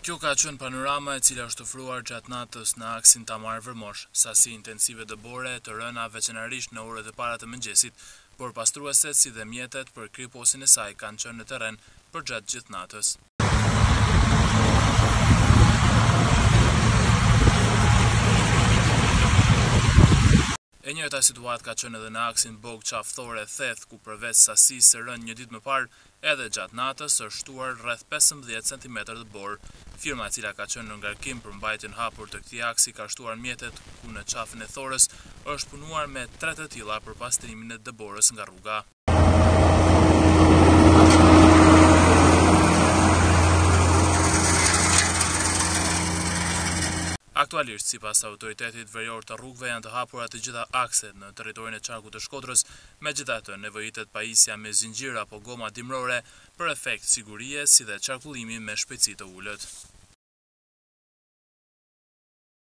Kjo ka qenë panorama e cila është ofruar gjatë natës në aksin Tamar-Vërmosh, sasi intensive dëbore të rëna veçanërisht në orët e para të mëngjesit, por pastrueset si dhe mjetet për kriposin e saj kanë qenë në terren për gjatë gjithë natës. E njëjta situatë ka qenë edhe në aksin Bog-Qafthore-Theth, ku përveç sasisë së rënë një ditë më parë, edhe gjatë natës është shtuar rreth 15 cm dëbor. Firma e cila ka qenë në ngarkim për mbajtjen hapur të këtij aksi ka shtuar mjetet, ku në qafën e Thorës është punuar me 3 të tilla për pastrimin e dëborës nga rruga. Aktualisht, sipas autoritetit verjor të rrugëve, janë të hapura të gjitha akset në territorin e Qarkut të Shkodrës, megjithatë nevojitet pajisja me zinxhir apo goma dimrore për efekt sigurie si dhe qarkullimi me shpejtësi të ulët.